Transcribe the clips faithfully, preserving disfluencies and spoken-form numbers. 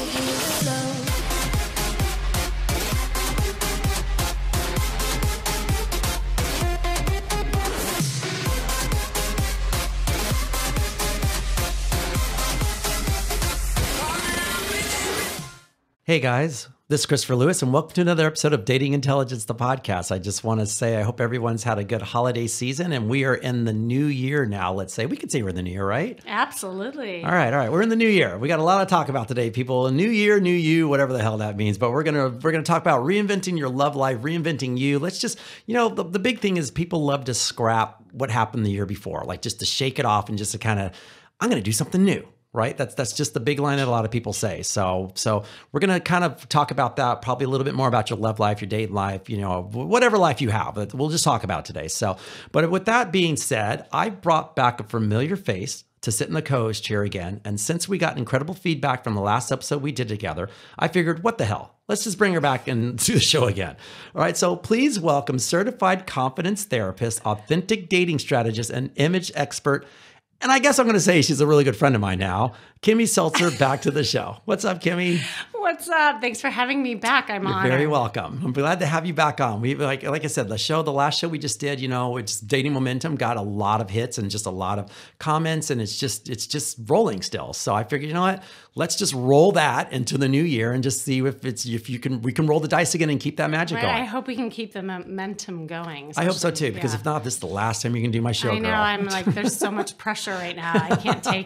Hey guys, this is Christopher Lewis, and welcome to another episode of Dating Intelligence, the podcast. I just want to say I hope everyone's had a good holiday season, and we are in the new year now. Let's say we could say we're in the new year, right? Absolutely. All right, all right. We're in the new year. We got a lot to talk about today, people. A new year, new you, whatever the hell that means. But we're gonna we're gonna talk about reinventing your love life, reinventing you. Let's just, you know, the, the big thing is people love to scrap what happened the year before, like just to shake it off and just to kind of, I'm gonna do something new. Right? That's that's just the big line that a lot of people say. So so we're going to kind of talk about that, probably a little bit more about your love life, your date life, you know, whatever life you have. We'll just talk about today. So, but with that being said, I brought back a familiar face to sit in the co-host chair again. And since we got incredible feedback from the last episode we did together, I figured, what the hell? Let's just bring her back and do the show again. All right, so please welcome certified confidence therapist, authentic dating strategist, and image expert. And I guess I'm going to say she's a really good friend of mine now. Kimmy Seltzer, back to the show. What's up, Kimmy? What's up? Thanks for having me back. I'm You're honored. very welcome. I'm glad to have you back on. We like like I said, the show, the last show we just did, you know, it's Dating Momentum, got a lot of hits and just a lot of comments, and it's just it's just rolling still. So I figured, you know what? Let's just roll that into the new year and just see if it's if you can we can roll the dice again and keep that magic right, going. I hope we can keep the momentum going. I hope so too, because yeah. if not, this is the last time you can do my show. I know. Girl. I'm like, there's so much pressure right now. I can't take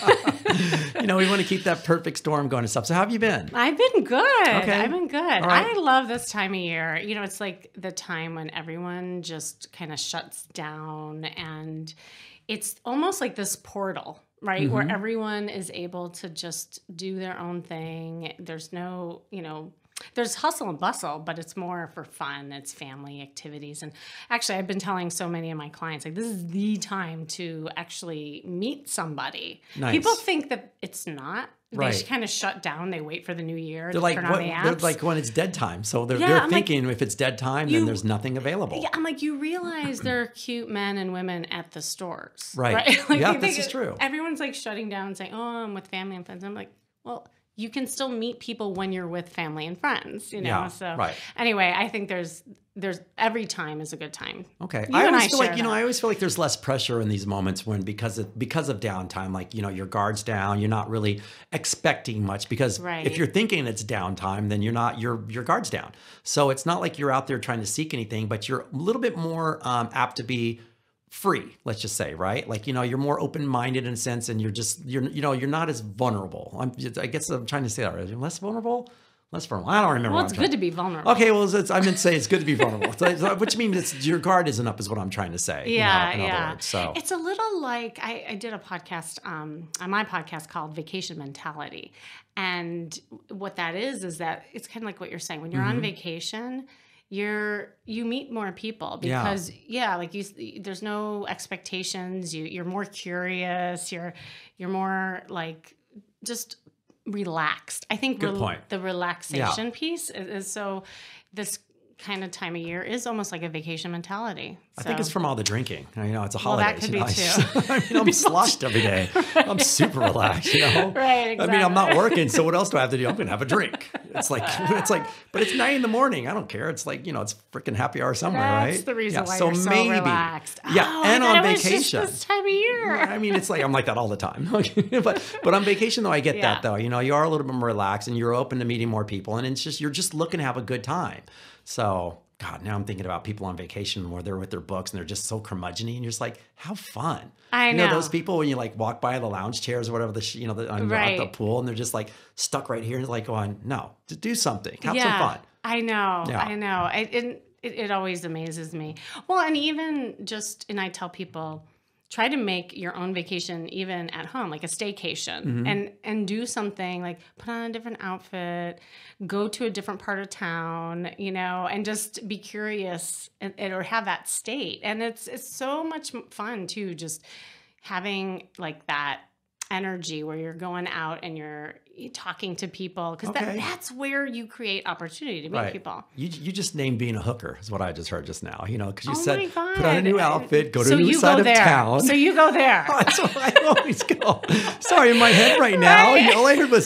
it. You know, we want to keep that perfect storm going and stuff. So how have you been? I've been good. Okay. I've been good. Right. I love this time of year. You know, it's like the time when everyone just kind of shuts down, and it's almost like this portal, right? Mm-hmm. Where everyone is able to just do their own thing. There's no, you know, there's hustle and bustle, but it's more for fun. It's family activities. And actually, I've been telling so many of my clients, like, this is the time to actually meet somebody. Nice. People think that it's not. They Right. kind of shut down. They wait for the new year They're to like, turn what, on the apps. they're like when it's dead time. So they're, Yeah, they're I'm thinking like, if it's dead time, you- then there's nothing available. Yeah, I'm like, you realize there are cute men and women at the stores. Right. right? Like, Yeah, you this think is true. Everyone's like shutting down and saying, oh, I'm with family and friends. I'm like, well, you can still meet people when you're with family and friends, you know? Yeah, so right. Anyway, I think there's, there's every time is a good time. Okay. You I and always I feel like, share you know, that. I always feel like there's less pressure in these moments when because of because of downtime, like, you know, your guard's down, you're not really expecting much because Right. if you're thinking it's downtime, then you're not, your your guard's down. So it's not like you're out there trying to seek anything, but you're a little bit more um, apt to be free, let's just say, right? Like, you know, you're more open-minded in a sense, and you're just, you're, you know, you're not as vulnerable. I'm, I guess I'm trying to say that, right? You're less vulnerable? Less vulnerable. I don't remember. Well, what it's I'm good to be vulnerable. Okay, well, it's, I meant to say it's good to be vulnerable, so, so, which means it's, your guard isn't up is what I'm trying to say. Yeah, you know, in yeah. Other words, so. It's a little like, I, I did a podcast um, on my podcast called Vacation Mentality. And what that is, is that it's kind of like what you're saying. When you're Mm-hmm. on vacation, you're you meet more people because yeah, yeah like you there's no expectations. You you're more curious. You're you're more like just relaxed. I think Good rel- point. the relaxation Yeah. piece is, is so this kind of time of year is almost like a vacation mentality. I think So- it's from all the drinking. You know, it's a Well, holiday. that could you be know, too. I mean, I'm sloshed every day. I'm super relaxed, you know? Right, I mean, I'm not exactly. working, so what else do I have to do? I'm going to have a drink. It's like, it's like, but it's nine in the morning. I don't care. It's like, you know, it's freaking happy hour somewhere, That's right? the reason yeah, why so you're so maybe, relaxed. Yeah, Oh, and I thought on it was vacation. just this time of year. I mean, it's like, I'm like that all the time. but but on vacation, though, I get Yeah. that, though. You know, you are a little bit more relaxed, and you're open to meeting more people, and it's just, you're just looking to have a good time. So, God, now I'm thinking about people on vacation where they're with their books and they're just so curmudgeon-y, and you're just like, how fun. I you know. know those people when you like walk by the lounge chairs or whatever, the sh- you know, the, on, Right. at the pool, and they're just like stuck right here and like going, no, to do something, have yeah, some fun. I know. Yeah. I know. I, it, it it always amazes me. Well, and even just, and I tell people, try to make your own vacation even at home, like a staycation, Mm-hmm. and and do something like put on a different outfit, go to a different part of town, you know, and just be curious and, and- or have that state. And it's it's so much fun too, just having like that energy where you're going out and you're talking to people, because Okay. that, that's where you create opportunity to meet Right. people. You you just named being a hooker is what I just heard just now. You know, because you Oh said my God. put on a new outfit, go to so a new you side go of there. town. So you go there. That's where I always go. Sorry, in my head right now, Right. all I heard was,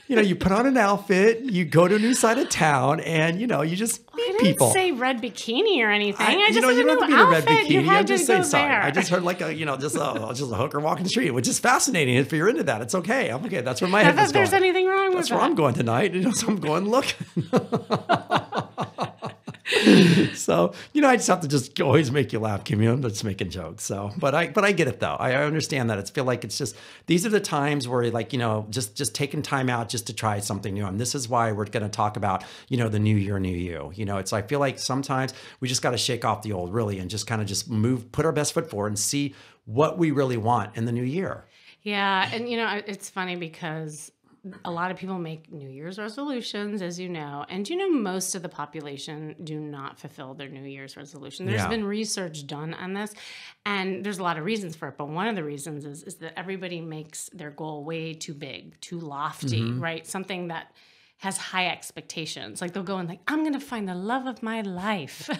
you know, you put on an outfit, you go to a new side of town, and, you know, you just meet I didn't people. say red bikini or anything. I, I, I you just know, said you a don't new have to be in a red outfit. You bikini. had I'm just to saying, go sorry. there. I just heard like a, you know, just a, just a hooker walking the street, which is fascinating. If you're into that, it's okay. I'm okay. That's where my Not head that was going. there's anything wrong That's with where that. I'm going tonight. You know, so I'm going looking. So, you know, I just have to just always make you laugh, Kimmy. I'm just making jokes. So, but I, but I get it though. I, I understand that. It's feel like it's just, these are the times where like, you know, just, just taking time out just to try something new. And this is why we're going to talk about, you know, the new year, new you. You know, it's, I feel like sometimes we just got to shake off the old really and just kind of just move, put our best foot forward and see what we really want in the new year. Yeah. And, you know, it's funny because a lot of people make New Year's resolutions, as you know, and you know, most of the population do not fulfill their New Year's resolution. There's Yeah. been research done on this, and there's a lot of reasons for it. But one of the reasons is, is that everybody makes their goal way too big, too lofty, Mm-hmm. right? Something that has high expectations. Like they'll go and like, I'm going to find the love of my life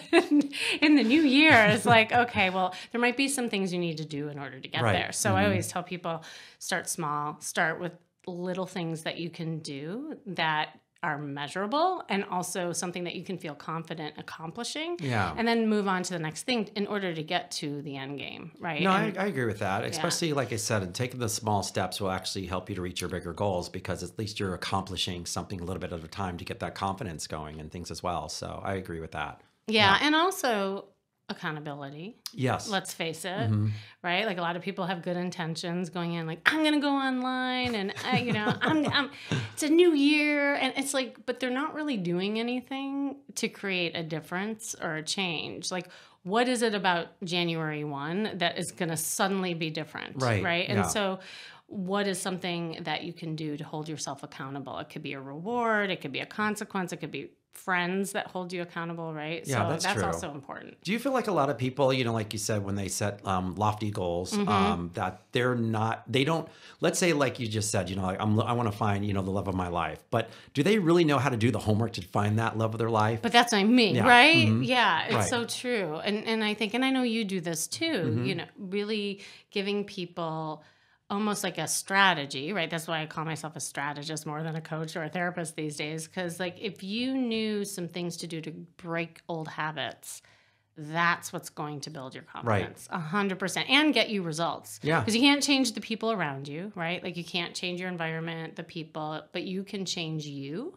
in the new year. It's like, okay, well, there might be some things you need to do in order to get Right. there. So Mm-hmm. I always tell people, start small, start with little things that you can do that are measurable and also something that you can feel confident accomplishing. Yeah. And then move on to the next thing in order to get to the end game, right? No, I, And- I agree with that. Especially, like I said, and taking the small steps will actually help you to reach your bigger goals because at least you're accomplishing something a little bit at a time to get that confidence going and things as well. So I agree with that. yeah, and also accountability. Yes. Let's face it, Mm-hmm. right? Like a lot of people have good intentions going in, like I'm gonna go online, and I, you know, I'm, I'm, it's a new year, and it's like, but they're not really doing anything to create a difference or a change. Like, what is it about January first that is gonna suddenly be different, Right, right? And yeah. so, what is something that you can do to hold yourself accountable? It could be a reward, it could be a consequence, it could be friends that hold you accountable, right? Yeah, so that's that's true. also important. Do you feel like a lot of people, you know, like you said, when they set um, lofty goals, Mm-hmm. um, that they're not, they don't, let's say, like you just said, you know, like I'm, I want to find, you know, the love of my life, but do they really know how to do the homework to find that love of their life? But that's what I mean, Yeah. right? Mhm. Yeah, it's Right. so true. And and I think, and I know you do this too, Mm-hmm. you know, really giving people almost like a strategy, right? That's why I call myself a strategist more than a coach or a therapist these days. Because like if you knew some things to do to break old habits, that's what's going to build your confidence a hundred percent and get you results. Yeah. Because you can't change the people around you, right? Like you can't change your environment, the people, but you can change you.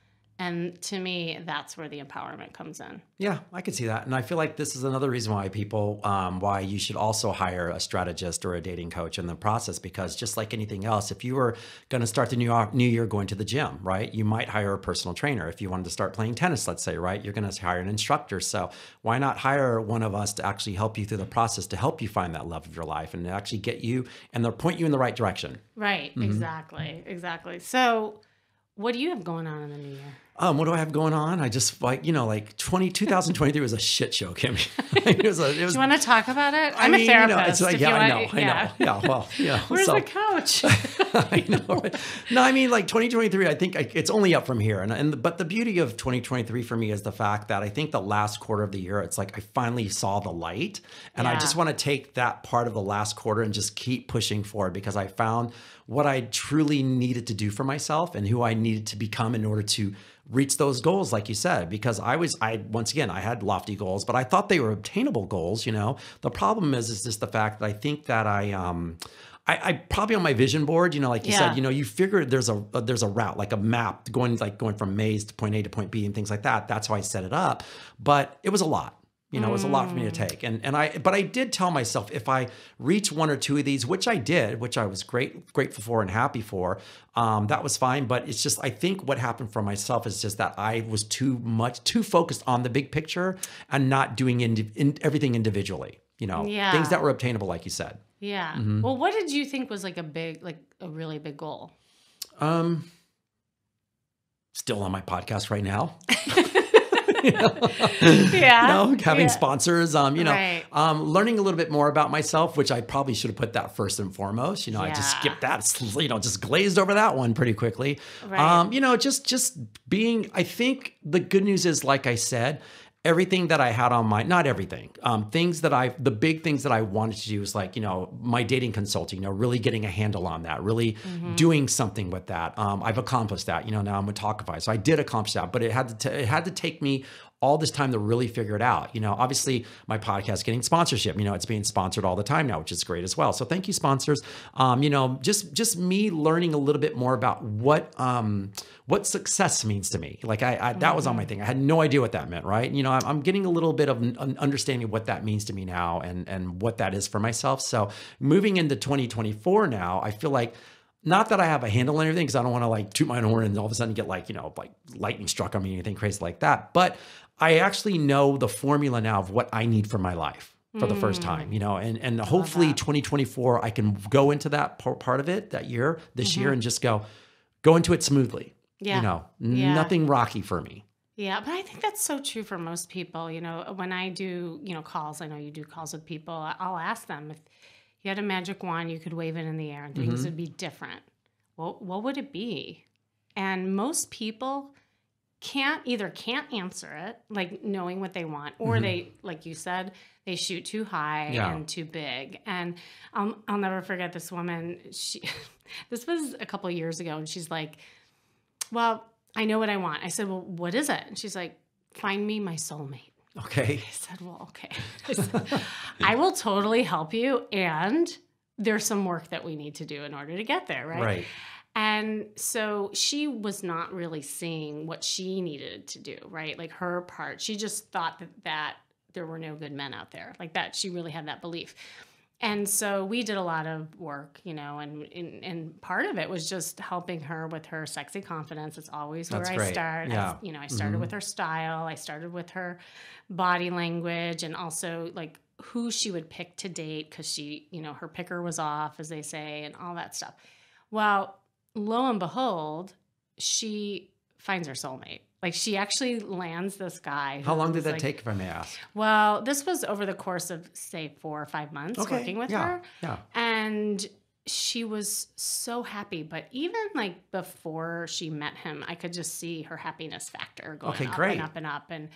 And to me, that's where the empowerment comes in. Yeah, I could see that. And I feel like this is another reason why people, um, why you should also hire a strategist or a dating coach in the process, because just like anything else, if you were going to start the new, new year going to the gym, right, you might hire a personal trainer. If you wanted to start playing tennis, let's say, right, you're going to hire an instructor. So why not hire one of us to actually help you through the process to help you find that love of your life and to actually get you and they'll point you in the right direction. Right, Mm-hmm. exactly, exactly. So what do you have going on in the new year? Um, what do I have going on? I just like, you know, like twenty, twenty twenty-three was a shit show, Kimmy. it was a, it was, Do you want to talk about it? I I'm mean, a you know, therapist. it's like, if yeah, you I want- know, I know. Yeah, well, yeah. Where's so, the couch? I know. Right? No, I mean, like twenty twenty-three, I think I, it's only up from here. And, and but the beauty of twenty twenty-three for me is the fact that I think the last quarter of the year, it's like I finally saw the light. And I Yeah. just want to take that part of the last quarter and just keep pushing forward because I found what I truly needed to do for myself and who I needed to become in order to reach those goals, like you said, because I was, I, once again, I had lofty goals, but I thought they were obtainable goals. You know, the problem is, is just the fact that I think that I, um, I, I probably on my vision board, you know, like you Yeah. said, you know, you figure there's a, there's a route, like a map going, like going from maze to point A to point B and things like that. That's how I set it up, but it was a lot. You know, it was a lot for me to take. And and I but I did tell myself if I reach one or two of these, which I did, which I was great grateful for and happy for, um, that was fine. But it's just I think what happened for myself is just that I was too much too focused on the big picture and not doing indi- in, everything individually. You know, Yeah. things that were obtainable, like you said. Yeah. Mm-hmm. Well, what did you think was like a big, like a really big goal? Um, still on my podcast right now. Yeah. You know, having Yeah. sponsors, um, you know, Right. um, learning a little bit more about myself, which I probably should have put that first and foremost. You know, I just Yeah. skipped that, you know, just glazed over that one pretty quickly. Right. Um, you know, just, just being, I think the good news is, like I said, everything that I had on my, not everything, um, things that I, the big things that I wanted to do is like, you know, my dating consulting, you know, really getting a handle on that, really mm-hmm. doing something with that. Um, I've accomplished that, you know, now I'm with Talkify. So I did accomplish that, but it had to, t- it had to take me all this time to really figure it out. You know, obviously my podcast getting sponsorship, you know, it's being sponsored all the time now, which is great as well. So thank you, sponsors. Um, you know, just, just me learning a little bit more about what, um, what success means to me. Like I, I that mm-hmm. was on my thing. I had no idea what that meant, right? You know, I'm, I'm getting a little bit of an understanding of what that means to me now and, and what that is for myself. So moving into twenty twenty-four now, I feel like, not that I have a handle on everything, because I don't want to like toot my own horn and all of a sudden get like, you know, like lightning struck on me, anything crazy like that. But I actually know the formula now of what I need for my life for mm. the first time, you know, and, and hopefully twenty twenty-four, I can go into that part of it that year, this mm-hmm. year, and just go, go into it smoothly. Yeah. You know, yeah. nothing rocky for me. Yeah, but I think that's so true for most people. You know, when I do, you know, calls, I know you do calls with people, I'll ask them if you had a magic wand, you could wave it in the air and things mm-hmm. would be different. Well, what would it be? And most people can't either can't answer it, like knowing what they want, or mm-hmm. they, like you said, they shoot too high yeah. and too big. And I'll, I'll never forget this woman. She, this was a couple of years ago, and she's like, well, I know what I want. I said, well, what is it? And she's like, find me my soulmate. Okay. I said, well, okay. I said, I will totally help you. And there's some work that we need to do in order to get there, right? Right. And so she was not really seeing what she needed to do, right? Like her part. She just thought that, that there were no good men out there. Like that, she really had that belief. And so we did a lot of work, you know, and, and and part of it was just helping her with her sexy confidence. It's always where That's I great. start. Yeah. I, you know, I started mm-hmm. with her style. I started with her body language, and also like who she would pick to date, because she, you know, her picker was off, as they say, and all that stuff. Well, lo and behold, she finds her soulmate. Like she actually lands this guy. How long did that like, take, if I may ask? Well, this was over the course of, say, four or five months okay. working with yeah. her. Yeah. And she was so happy. But even like before she met him, I could just see her happiness factor going okay, up great. and up and up. And,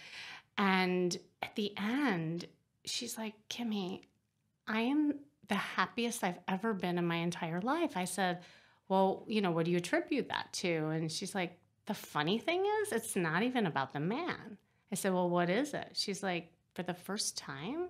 and at the end, she's like, Kimmy, I am the happiest I've ever been in my entire life. I said, well, you know, what do you attribute that to? And she's like, the funny thing is, it's not even about the man. I said, well, what is it? She's like, for the first time,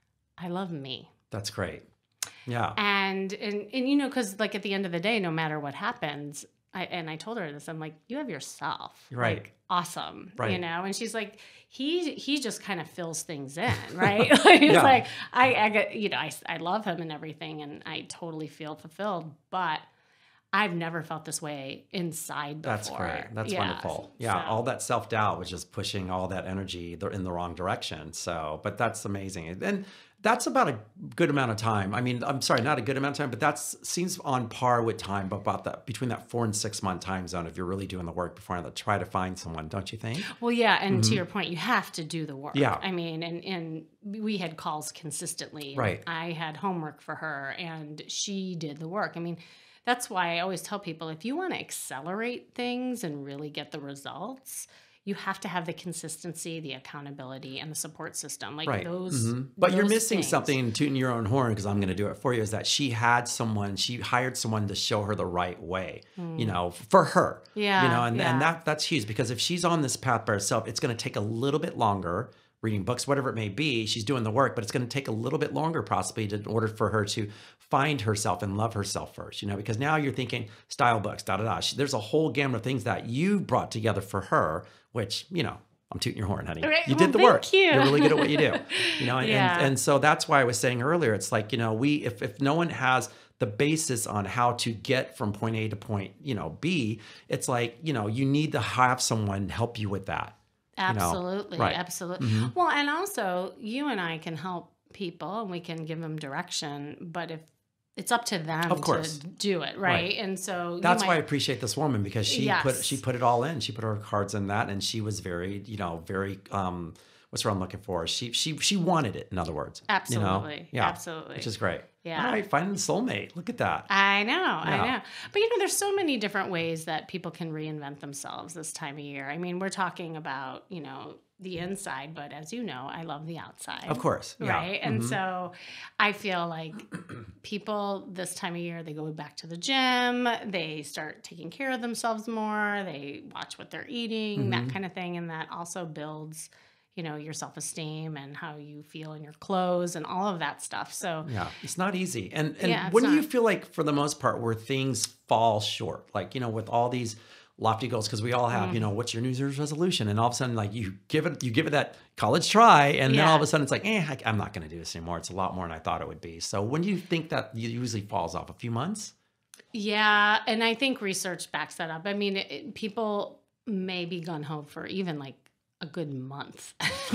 I love me. That's great. Yeah. And, and, and you know, because like at the end of the day, no matter what happens, I, and I told her this, I'm like, you have yourself. Right. Like, awesome. Right. You know? And she's like, he he just kind of fills things in, right? Like, it's yeah. like, I, I get, you know, I, I love him and everything, and I totally feel fulfilled, but I've never felt this way inside before. That's great. That's yeah. wonderful. Yeah. So. All that self-doubt was just pushing all that energy in the wrong direction. So, but that's amazing. And that's about a good amount of time. I mean, I'm sorry, not a good amount of time, but that's seems on par with time about that, between that four and six month time zone, if you're really doing the work before to try to find someone, don't you think? Well, yeah. And mm-hmm. to your point, you have to do the work. Yeah. I mean, and, and we had calls consistently. Right. I had homework for her, and she did the work. I mean, that's why I always tell people, if you want to accelerate things and really get the results, you have to have the consistency, the accountability, and the support system. Like right. those. Mm-hmm. But those you're missing things. something, tooting your own horn, because I'm going to do it for you, is that she had someone, she hired someone to show her the right way, mm. you know, for her. Yeah. You know, and, yeah. and that that's huge, because if she's on this path by herself, it's going to take a little bit longer. Reading books, whatever it may be, she's doing the work, but it's going to take a little bit longer possibly to, in order for her to find herself and love herself first, you know, because now you're thinking style books, da, da, da. She, there's a whole gamut of things that you brought together for her, which, you know, I'm tooting your horn, honey. Right. You well, did the thank work. You. You're really good at what you do, you know, and, yeah. and, and so that's why I was saying earlier, it's like, you know, we, if, if no one has the basis on how to get from point A to point, you know, B, it's like, you know, you need to have someone help you with that. Absolutely. You know? Right. Absolutely. Mm-hmm. Well, and also you and I can help people and we can give them direction, but if it's up to them of course. to do it. Right. right. And so that's might... why I appreciate this woman, because she yes. put, she put it all in. She put her cards in that, and she was very, you know, very, um, what's what I'm looking for? She, she, she wanted it, in other words. Absolutely. You know? Yeah. Absolutely. Which is great. Yeah. All right. Finding the soulmate. Look at that. I know. Yeah. I know. But, you know, there's so many different ways that people can reinvent themselves this time of year. I mean, we're talking about, you know, the inside, but as you know, I love the outside. Of course. Yeah. Right. And so I feel like people this time of year, they go back to the gym, they start taking care of themselves more, they watch what they're eating, mm-hmm. that kind of thing. And that also builds, you know, your self-esteem and how you feel in your clothes and all of that stuff. So yeah, it's not easy. And and yeah, when do not. you feel like, for the most part, where things fall short, like, you know, with all these lofty goals, because we all have, mm. you know, what's your New Year's resolution? And all of a sudden, like, you give it, you give it that college try, and yeah. then all of a sudden it's like, eh, I, I'm not going to do this anymore. It's a lot more than I thought it would be. So when do you think that usually falls off? A few months? Yeah, and I think research backs that up. I mean, it, people may be gun-ho for even like a good month.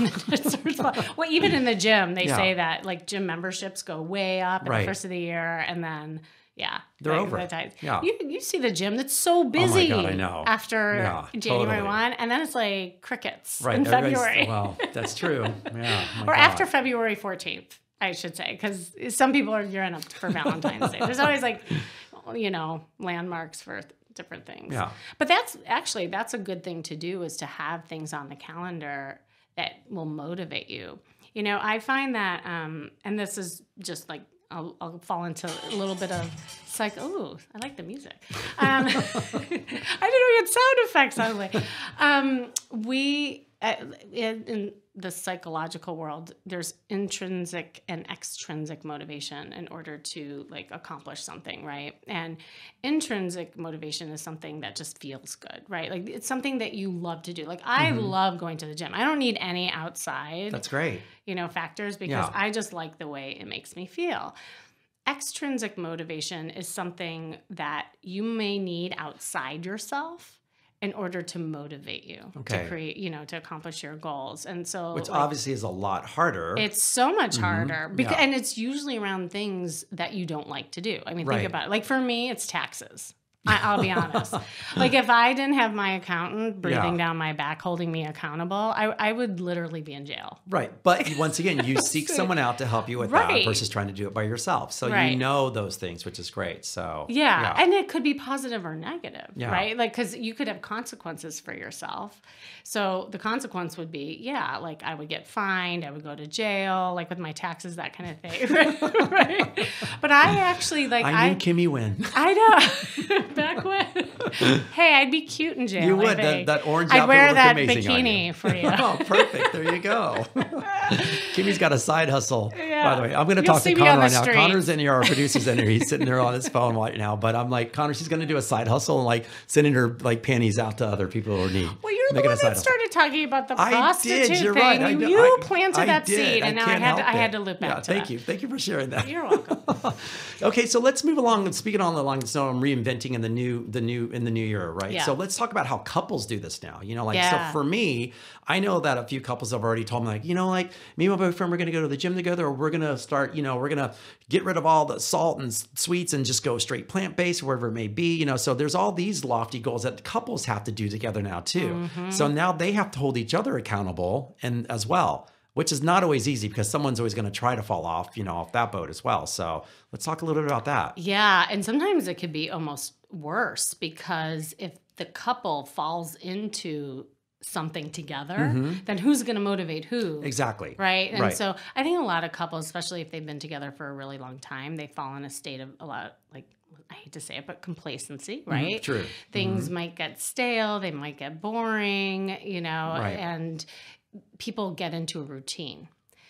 Well, even in the gym, they yeah. say that like gym memberships go way up at right. the first of the year, and then yeah, they're right, over. The yeah, you you see the gym that's so busy. Oh my God, I know. After yeah, January totally. one, and then it's like crickets right. in Everybody's, February. Well, that's true. Yeah, or God. after February fourteenth, I should say, because some people are gearing up for Valentine's Day. There's always like, you know, landmarks for different things. Yeah. But that's actually, that's a good thing to do, is to have things on the calendar that will motivate you. You know, I find that, um, and this is just like, I'll, I'll fall into a little bit of psych. Oh, I like the music. Um, I didn't know we had sound effects on the way. Um, we, uh, in, in the psychological world, there's intrinsic and extrinsic motivation in order to like accomplish something, right? And intrinsic motivation is something that just feels good, right? Like it's something that you love to do. Like I mm-hmm. love going to the gym. I don't need any outside. That's great. You know, factors, because yeah. I just like the way it makes me feel. Extrinsic motivation is something that you may need outside yourself in order to motivate you okay. to create, you know, to accomplish your goals. And so, which like, obviously is a lot harder. It's so much mm-hmm. harder because, yeah. and it's usually around things that you don't like to do. I mean, right. think about it. Like for me, it's taxes. I, I'll be honest. Like if I didn't have my accountant breathing yeah. down my back, holding me accountable, I, I would literally be in jail. Right. But once again, you seek someone out to help you with right. that versus trying to do it by yourself. So right. you know those things, which is great. So yeah. yeah. And it could be positive or negative, yeah. right? Like, cause you could have consequences for yourself. So the consequence would be, yeah, like I would get fined, I would go to jail, like with my taxes, that kind of thing. Right? But I actually like, I knew I, Kimmy win. I know. Back when. Hey, I'd be cute in jail. You would. I That, that orange I'd outfit wear would look that amazing on bikini you. for you. Oh, perfect. There you go. Kimmy's got a side hustle, yeah. by the way. I'm going to You'll talk see to me Connor on right the now. street. Connor's in here, our producer's in here. He's sitting there on his phone right now. But I'm like, Connor, she's going to do a side hustle and like sending her like panties out to other people who are in need. Well, you're the one that started talking about the I prostitute did. You're thing. right. I, You, I, you planted I that did. seed, I and now I can't had to, I help had it. to loop yeah, back to thank that. you. Thank you for sharing that. You're welcome. Okay, so let's move along. Speaking on along the so I'm reinventing in the new the new in the new year, right? Yeah. So let's talk about how couples do this now. You know, like Yeah. so for me, I know that a few couples have already told me, like, you know, like me and my boyfriend, we're gonna go to the gym together, or we're gonna start, you know, we're gonna get rid of all the salt and sweets and just go straight plant-based, wherever it may be. You know, so there's all these lofty goals that couples have to do together now too. Mm-hmm. So now they have to hold each other accountable and as well, which is not always easy because someone's always going to try to fall off, you know, off that boat as well. So let's talk a little bit about that. Yeah, and sometimes it could be almost worse because if the couple falls into something together, mm-hmm. then who's going to motivate who? Exactly. Right? And right. so I think a lot of couples, especially if they've been together for a really long time, they fall in a state of a lot, like, I hate to say it, but complacency, right? Mm-hmm. True. Things mm-hmm. might get stale, they might get boring, you know, right. and people get into a routine.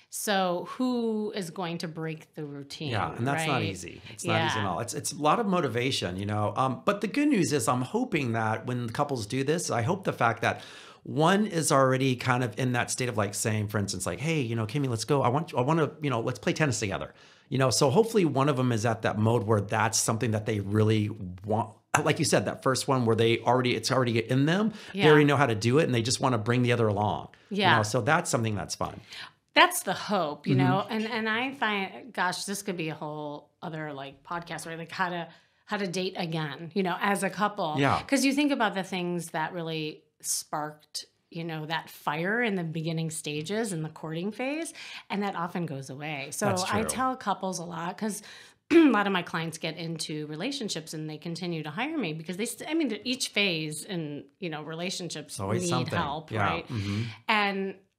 So who is going to break the routine? Yeah, and that's right? not easy. It's not yeah. easy at all. It's it's a lot of motivation, you know. Um, but the good news is I'm hoping that when couples do this, I hope the fact that one is already kind of in that state of like saying, for instance, like, hey, you know, Kimmy, let's go. I want I want to, you know, let's play tennis together. You know, so hopefully one of them is at that mode where that's something that they really want. Like you said, that first one where they already, it's already in them. Yeah. They already know how to do it and they just want to bring the other along. Yeah. You know, so that's something that's fun. That's the hope, you Mm-hmm. know? And and I find, gosh, this could be a whole other like podcast, right? Like how to, how to date again, you know, as a couple. Yeah. Because you think about the things that really sparked, you know, that fire in the beginning stages in the courting phase, and that often goes away. So That's true. I tell couples a lot because a lot of my clients get into relationships and they continue to hire me because they, st- I mean, each phase in, you know, relationships Always need something. help, Yeah. right? Mm-hmm. And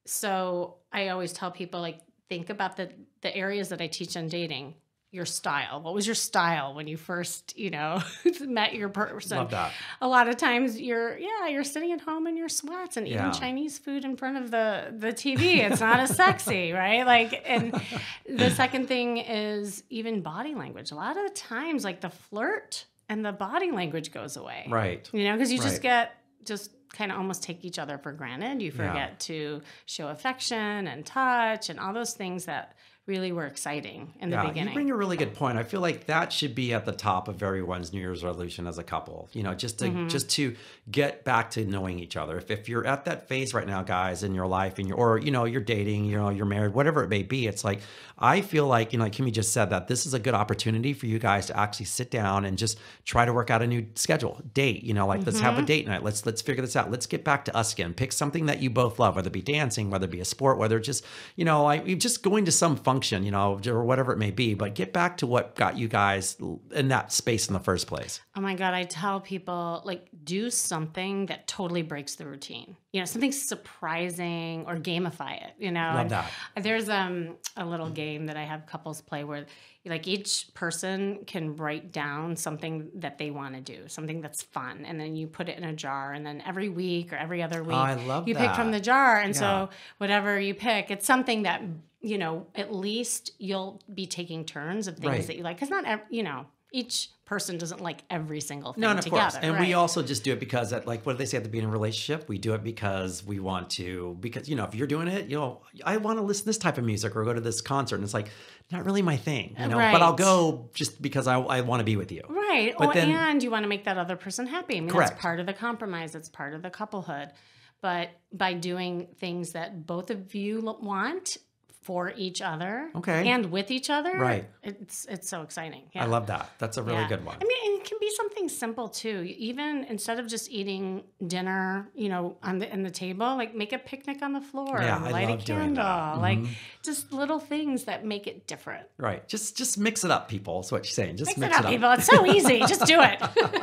so I always tell people, like, think about the, the areas that I teach on dating. Your style. What was your style when you first, you know, met your person? Love that. A lot of times you're, yeah, you're sitting at home in your sweats and Yeah. eating Chinese food in front of the, the T V. It's not as sexy, right? Like, and the second thing is even body language. A lot of the times, like, the flirt and the body language goes away. Right. You know, because you Right. just get, just kind of almost take each other for granted. You forget Yeah. to show affection and touch and all those things that really were exciting in the Yeah, beginning. you bring a really good point. I feel like that should be at the top of everyone's New Year's resolution as a couple. You know, just to Mm-hmm. just to get back to knowing each other. If if you're at that phase right now, guys, in your life, and you're or you know you're dating, you know you're married, whatever it may be, it's like I feel like you know, like Kimmy just said, that this is a good opportunity for you guys to actually sit down and just try to work out a new schedule, date. You know, like let's have a date night. Let's let's figure this out. Let's get back to us again. Pick something that you both love, whether it be dancing, whether it be a sport, whether it's just you know like just going to some function, you know. Or whatever it may be, but get back to what got you guys in that space in the first place. Oh my God, I tell people, like, do something that totally breaks the routine. You know, something surprising, or gamify it, you know. Love that. And there's um a little game that I have couples play where, like, each person can write down something that they want to do, something that's fun, and then you put it in a jar, and then every week or every other week, Oh, I love you that. pick from the jar. And Yeah. so whatever you pick, it's something that, you know, at least you'll be taking turns of things Right. that you like. Because not, ev- you know, each person doesn't like every single thing No, and of together. course. And right? we also just do it because, at, like, what do they say at the beginning of a relationship? We do it because we want to, because, you know, if you're doing it, you know, I want to listen to this type of music or go to this concert. And it's like, not really my thing, you know, Right. but I'll go just because I, I want to be with you. Right. But oh, then- and you want to make that other person happy. I mean, Correct. that's part of the compromise. It's part of the couplehood. But by doing things that both of you lo- want for each other, Okay. and with each other, Right. It's it's so exciting. Yeah. I love that. That's a really Yeah. good one. I mean, and it can be something simple too. Even instead of just eating dinner, you know, on the in the table, like make a picnic on the floor, Yeah, and I light love a doing candle, that. Mm-hmm. like just little things that make it different. Right. Just just mix it up, people. That's what you're saying. Just Mix, mix, it up, people. It's so easy. Just do it.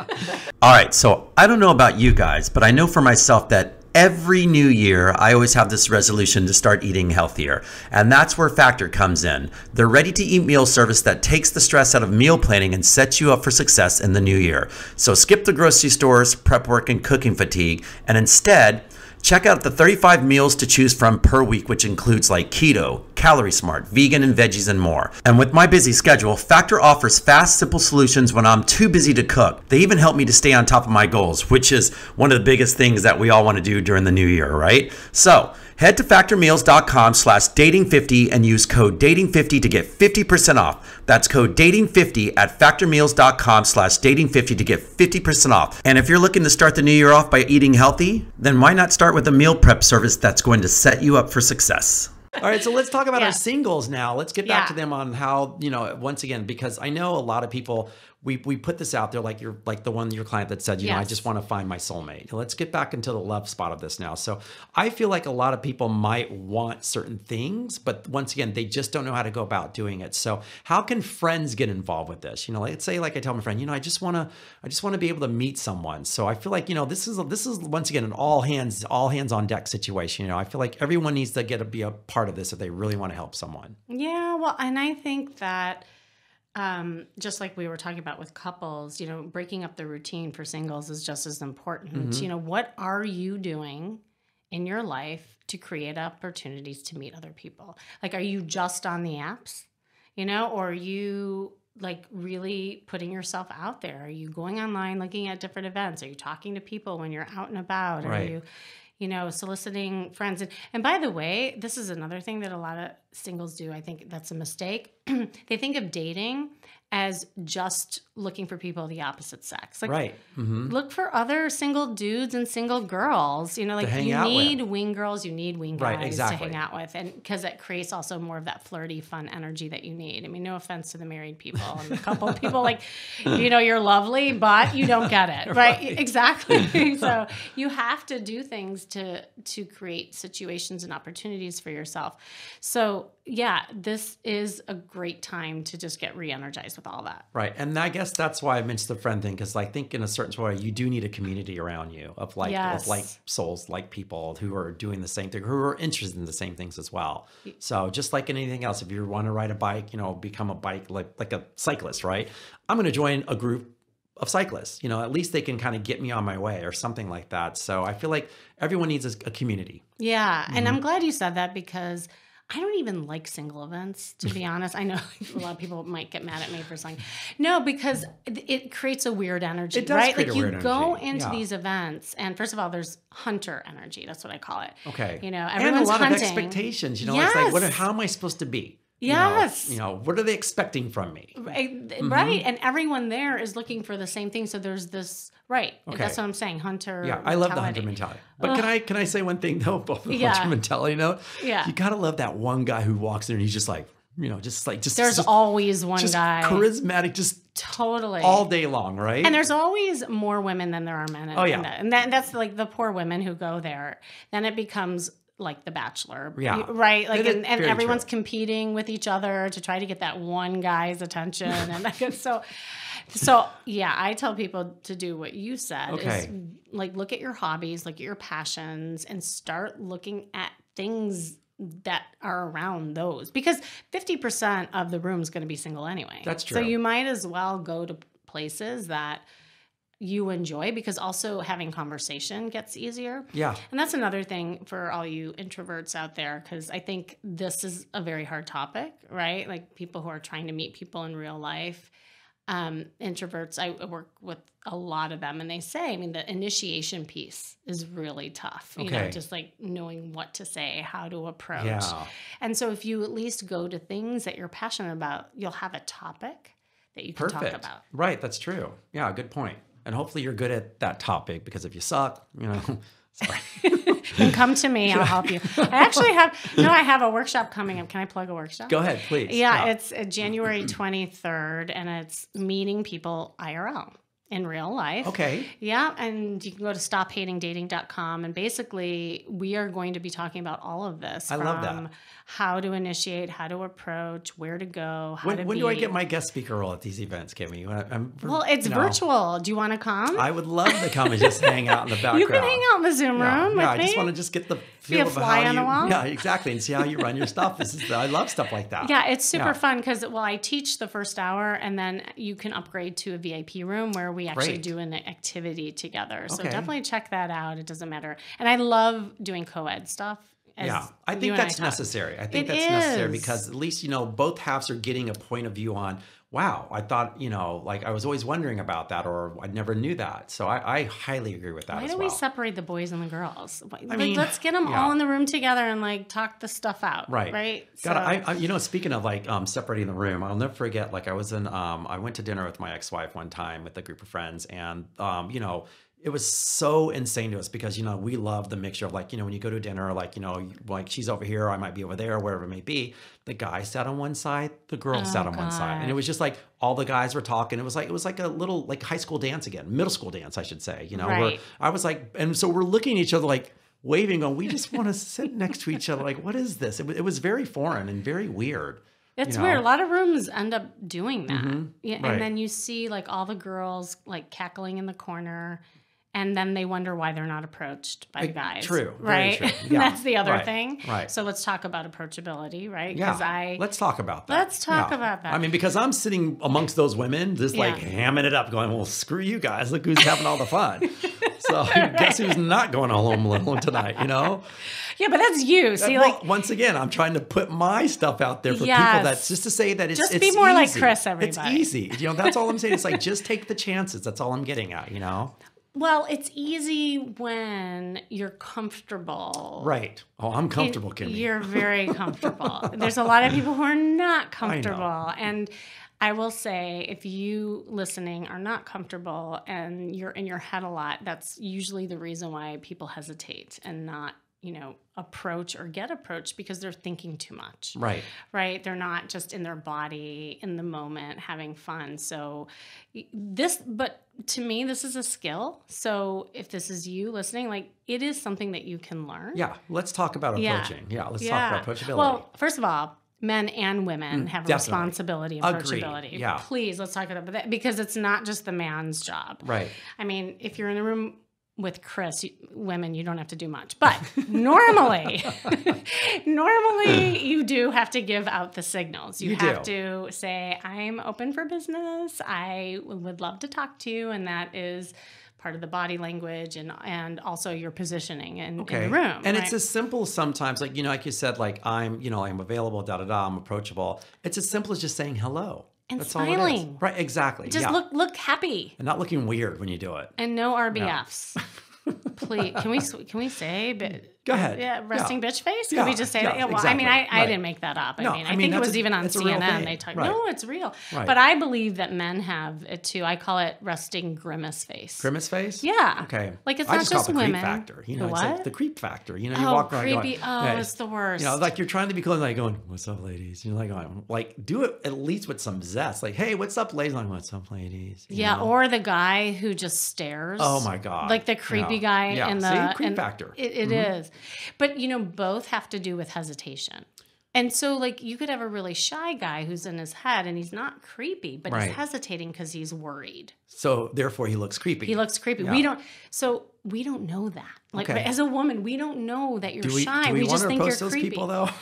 All right, so I don't know about you guys, but I know for myself that every new year, I always have this resolution to start eating healthier. And that's where Factor comes in. The ready-to-eat meal service that takes the stress out of meal planning and sets you up for success in the new year. So skip the grocery stores, prep work, and cooking fatigue, and instead, check out the thirty-five meals to choose from per week, which includes like keto, calorie smart, vegan, and veggies, and more. And with my busy schedule, Factor offers fast, simple solutions when I'm too busy to cook. They even help me to stay on top of my goals, which is one of the biggest things that we all want to do during the new year, right? So head to factormeals.com slash dating50 and use code dating fifty to get fifty percent off. That's code dating fifty at factormeals.com slash dating50 to get fifty percent off. And if you're looking to start the new year off by eating healthy, then why not start with a meal prep service that's going to set you up for success? All right, so let's talk about Yeah. our singles now. Let's get back Yeah. to them on how, you know, once again, because I know a lot of people, we we put this out there, like you're like the one, your client that said, you know, I Yes. just want to find my soulmate. Let's get back into the love spot of this now. So I feel like a lot of people might want certain things, but once again, they just don't know how to go about doing it. So how can friends get involved with this? You know, let's say, like I tell my friend, you know, I just want to, I just want to be able to meet someone. So I feel like, you know, this is, this is once again, an all hands, all hands on deck situation. You know, I feel like everyone needs to get to be a part of this if they really want to help someone. Yeah, well, and I think that um, just like we were talking about with couples, you know, breaking up the routine for singles is just as important. Mm-hmm. You know, what are you doing in your life to create opportunities to meet other people? Like, are you just on the apps, you know, or are you like really putting yourself out there? Are you going online, looking at different events? Are you talking to people when you're out and about? Right. Are you, you know, soliciting friends? And, and by the way, this is another thing that a lot of singles do. I think that's a mistake. They think of dating as just looking for people of the opposite sex. Like, Right. Mm-hmm. look for other single dudes and single girls. You know, like hang you out with. need wing girls, you need wing guys Right, exactly. to hang out with, and because it creates also more of that flirty, fun energy that you need. I mean, no offense to the married people and the couple people, like, you know, you're lovely, but you don't get it, right? Right. Exactly. So you have to do things is to to create situations and opportunities for yourself. So yeah, this is a great time to just get re-energized with all that. Right. And I guess that's why I mentioned the friend thing, because I think in a certain way, you do need a community around you of like, Yes. of like souls, like people who are doing the same thing, who are interested in the same things as well. So just like anything else, if you want to ride a bike, you know, become a bike, like, like a cyclist, right? I'm going to join a group of cyclists, you know, at least they can kind of get me on my way or something like that. So I feel like everyone needs a, a community. Yeah. And I'm glad you said that, because I don't even like single events, to be honest. I know a lot of people might get mad at me for saying no, because it, it creates a weird energy, It does right? create Like a you weird go energy. into Yeah. these events, and first of all, there's hunter energy. That's what I call it. Okay. You know, and a everyone's lot hunting. of expectations, you know, it's like, what, Yes. how am I supposed to be? You Yes. know, you know, what are they expecting from me? Right, Mm-hmm. right, and everyone there is looking for the same thing. So there's this, right? Okay. That's what I'm saying. Hunter. Yeah, I love the mentality. hunter mentality. But can I can I say one thing though about the Yeah. hunter mentality note? Yeah. You gotta love that one guy who walks in and he's just like, you know, just like just There's just, always one just guy. charismatic, just Totally. all day long, right? And there's always more women than there are men. In, Oh, yeah. in that. And that, that's like the poor women who go there. Then it becomes like The Bachelor. Yeah. You- Right. Like, It is and, and very everyone's true. competing with each other to try to get that one guy's attention. And like, it's so, so yeah, I tell people to do what you said. Okay. Is like, look at your hobbies, look at your passions, and start looking at things that are around those, because fifty percent of the room is going to be single anyway. That's So true. you might as well go to places that you enjoy, because also having conversation gets easier. Yeah. And that's another thing for all you introverts out there, because I think this is a very hard topic, right? Like people who are trying to meet people in real life. Um, introverts, I work with a lot of them, and they say, I mean, the initiation piece is really tough. You know, Okay. just like knowing what to say, how to approach. Yeah. And so if you at least go to things that you're passionate about, you'll have a topic that you can Perfect. talk about. Right, that's true. Yeah, good point. And hopefully you're good at that topic, because if you suck, you know, sorry. Then come to me, I'll help you. I actually have, no, I have a workshop coming up. Can I plug a workshop? Go ahead, please. Yeah, it's uh, January twenty-third, and it's meeting people I R L in real life. Okay. Yeah, and you can go to stop hating dating dot com, and basically we are going to be talking about all of this. I from love that. How to initiate, how to approach, where to go, how When, to when be. do I get my guest speaker role at these events, Kimmy? When I- I'm- Well, it's you know, virtual. Do you want to come? I would love to come and just hang out in the background. You can hang out in the Zoom Yeah, room yeah, with I just me. want to just get the Be feel a of fly how on you, the wall? yeah, exactly, and see how you run your stuff. This is I love stuff like that. Yeah, it's super Yeah. fun because, well, I teach the first hour, and then you can upgrade to a V I P room where we actually Great. do an activity together. So Okay. definitely check that out. It doesn't matter. And I love doing co-ed stuff. as Yeah, I you think and that's talked. necessary. I think It that's necessary is. because at least, you know, both halves are getting a point of view on, wow, I thought, you know, like I was always wondering about that, or I never knew that. So I, I highly agree with that Why as do well. we separate the boys and the girls? Like, mean, let's get them yeah. all in the room together and like talk the stuff out. Right. Right. God, I, I, you know, speaking of like um, separating the room, I'll never forget, like I was in, um, I went to dinner with my ex-wife one time with a group of friends, and, um, you know, it was so insane to us because, you know, we love the mixture of like, you know, when you go to dinner, like, you know, like she's over here, I might be over there, wherever it may be. The guy sat on one side, the girl Oh, sat on one side. And it God. was just like all the guys were talking. It was like, it was like a little like high school dance again, middle school dance, I should say, you know, where Right. I was like, and so we're looking at each other like waving, going, we just want to sit next to each other. Like, what is this? It, wa- it was very foreign and very weird. It's you know? weird. A lot of rooms end up doing that. Mhm. Yeah, Right. and then you see like all the girls like cackling in the corner, and then they wonder why they're not approached by Like, guys. true. Very Right. true. Yeah. That's the other Right. thing. Right. So let's talk about approachability, right? Yeah, I let's talk about that. Let's talk about that. I mean, because I'm sitting amongst those women, just like Yeah. hamming it up, going, "Well, screw you guys! Look who's having all the fun." So guess who's not going home alone tonight? You know. yeah, but that's you. See, Well, like once again, I'm trying to put my stuff out there for people. Yes. That's just to say that it's Just it's be more like easy. Chris, everybody. It's easy. You know, that's all I'm saying. It's like just take the chances. That's all I'm getting at. You know. well, it's easy when you're comfortable. Right. Oh, I'm comfortable, It- Kimmy. You're very comfortable. There's a lot of people who are not comfortable. And I will say, if you listening are not comfortable and you're in your head a lot, that's usually the reason why people hesitate and not you know, approach or get approached because they're thinking too much. Right. Right. They're not just in their body in the moment having fun. So this, but to me, this is a skill. So if this is you listening, like it is something that you can learn. Yeah. Let's talk about approaching. Yeah. yeah let's yeah. talk about approachability. Well, first of all, men and women have a Definitely. responsibility in approachability. Agreed. Yeah. Please, let's talk about that because it's not just the man's job. Right. I mean, if you're in a room with Chris, you, women, you don't have to do much. But normally, normally you do have to give out the signals. You, You have do. to say, I'm open for business. I would love to talk to you. And that is part of the body language and and also your positioning in, okay. in the room. And right? it's as simple sometimes, like, you know, like you said, like I'm, you know, I'm available, da da da, I'm approachable. It's as simple as just saying hello. And That's smiling. all it is. Right, exactly. Just yeah. look look happy. And not looking weird when you do it. And no R B Fs. Please, can we can we say? But, Go ahead. Yeah, resting yeah. bitch face. Can yeah. we just say yeah, that? Yeah, well, exactly. I mean, I, I right. didn't make that up. I no, mean, I, I mean, think it was a, even on C C N N. N N. They talked. Right. No, it's real. Right. But I believe that men have it too. I call it resting grimace face. Grimace face? Yeah. Okay. Like it's I not just, just call it the women. creep factor. You know, The it's what? like the creep factor. You know, you Oh, walk around creepy. going, Oh, yeah, it's the worst. You know, like you're trying to be cool and like going, what's up, ladies? You're like going, like, do it at least with some zest. Like, hey, what's up, ladies? Like, what's up, ladies? You yeah, know? or the guy who just stares. Oh my God. Like the creepy yeah. guy yeah. in the See? Creep and factor. It, it mm-hmm. is. But you know, both have to do with hesitation. And so like you could have a really shy guy who's in his head and he's not creepy, but Right. he's hesitating because he's worried. So therefore he looks creepy. He looks creepy. Yeah. We don't so we don't know that. Like Okay. as a woman, we don't know that you're do we, shy. do we, we want just to think approach you're those creepy. people though?